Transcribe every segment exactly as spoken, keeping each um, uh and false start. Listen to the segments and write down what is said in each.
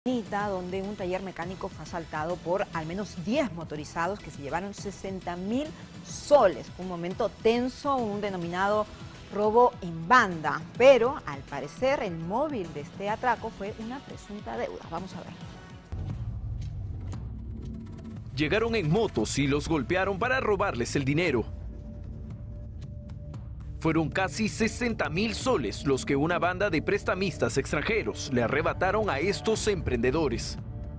Donde un taller mecánico fue asaltado por al menos diez motorizados que se llevaron sesenta mil soles. Fue un momento tenso, un denominado robo en banda, pero al parecer el móvil de este atraco fue una presunta deuda. Vamos a ver. Llegaron en motos y los golpearon para robarles el dinero. Fueron casi sesenta mil soles los que una banda de prestamistas extranjeros le arrebataron a estos emprendedores.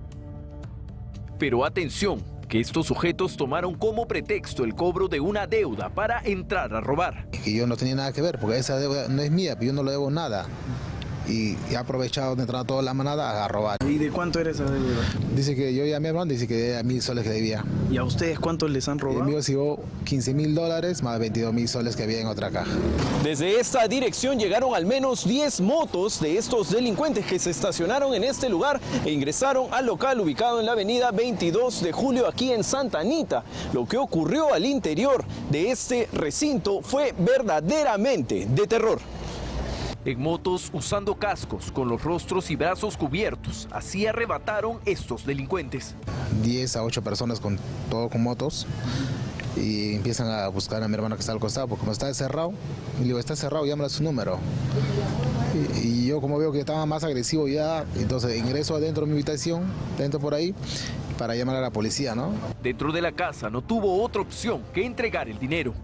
Pero atención, que estos sujetos tomaron como pretexto el cobro de una deuda para entrar a robar. Y yo no tenía nada que ver, porque esa deuda no es mía, yo no le debo nada. Y he aprovechado de entrar a toda la manada a robar. ¿Y de cuánto era esa deuda? Dice que yo llamé a mi dice que debía mil soles que debía. ¿Y a ustedes cuántos les han robado? El mío recibió quince mil dólares más veintidós mil soles que había en otra caja. Desde esta dirección llegaron al menos diez motos de estos delincuentes que se estacionaron en este lugar e ingresaron al local ubicado en la avenida veintidós de julio aquí en Santa Anita. Lo que ocurrió al interior de este recinto fue verdaderamente de terror. En motos, usando cascos, con los rostros y brazos cubiertos, así arrebataron estos delincuentes. diez a ocho personas con todo con motos y empiezan a buscar a mi hermano que está al costado, porque como está cerrado, y le digo, está cerrado, llámale a su número. Y, y yo como veo que estaba más agresivo ya, entonces ingreso adentro de mi habitación, dentro por ahí, para llamar a la policía, ¿no? Dentro de la casa no tuvo otra opción que entregar el dinero.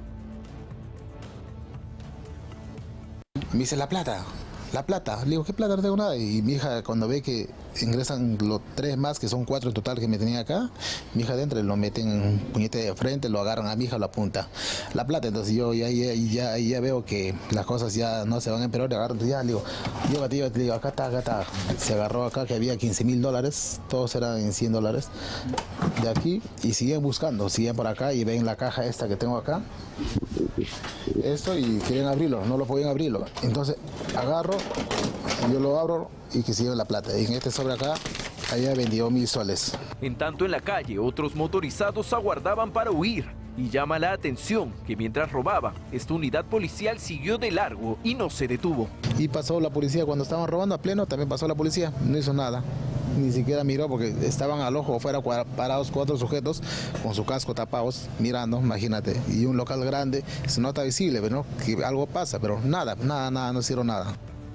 Me dice, la plata, la plata. Le digo, ¿qué plata? No tengo nada. Y mi hija, cuando ve que ingresan los tres más, que son cuatro en total que me tenía acá, mi hija adentro lo meten en un puñete de frente, lo agarran a mi hija, lo apunta. La plata, entonces yo ya, ya, ya, ya veo que las cosas ya no se van a empeorar, le agarro, ya, le digo, llévate, llévate, le digo, acá está, acá está. Se agarró acá que había quince mil dólares, todos eran en cien dólares de aquí, y siguen buscando, siguen por acá y ven la caja esta que tengo acá. Esto y quieren abrirlo, no lo podían abrirlo. Entonces agarro, yo lo abro y que sigue la plata. Y en este sobre acá, había veintidós mil soles. En tanto en la calle, otros motorizados aguardaban para huir. Y llama la atención que mientras robaba, esta unidad policial siguió de largo y no se detuvo. Y pasó la policía, cuando estaban robando a pleno, también pasó la policía, no hizo nada. Ni siquiera miró porque estaban al ojo afuera parados cuatro sujetos con su casco tapados, mirando, imagínate. Y un local grande, se nota visible, ¿no? Que algo pasa, pero nada, nada, nada, no hicieron nada.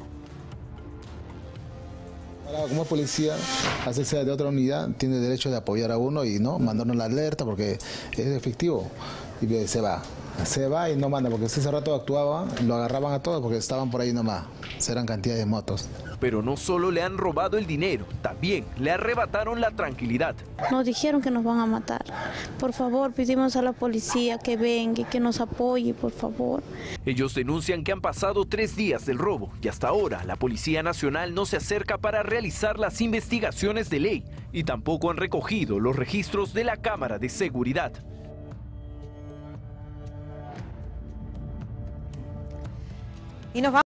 Ahora, como policía, así sea de otra unidad, tiene derecho de apoyar a uno y no mandarnos la alerta porque es efectivo y se va. Se va y no manda, porque si ese rato actuaba, lo agarraban a todos porque estaban por ahí nomás. Serán cantidad de motos. Pero no solo le han robado el dinero, también le arrebataron la tranquilidad. Nos dijeron que nos van a matar. Por favor, pedimos a la policía que venga y que nos apoye, por favor. Ellos denuncian que han pasado tres días del robo y hasta ahora la Policía Nacional no se acerca para realizar las investigaciones de ley y tampoco han recogido los registros de la Cámara de Seguridad. Y nos vamos